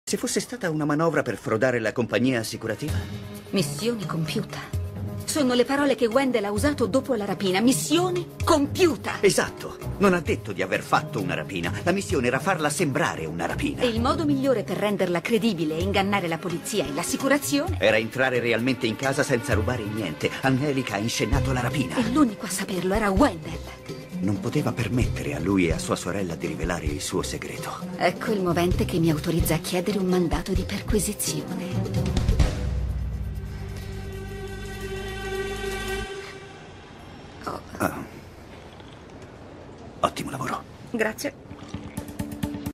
Se fosse stata una manovra per frodare la compagnia assicurativa? Missione compiuta. Sono le parole che Wendell ha usato dopo la rapina. Missione compiuta. Esatto. Non ha detto di aver fatto una rapina. La missione era farla sembrare una rapina. E il modo migliore per renderla credibile e ingannare la polizia e l'assicurazione era entrare realmente in casa senza rubare niente. Angelica ha inscenato la rapina. E l'unico a saperlo era Wendell. Non poteva permettere a lui e a sua sorella di rivelare il suo segreto. Ecco il movente che mi autorizza a chiedere un mandato di perquisizione. Ottimo lavoro. Grazie.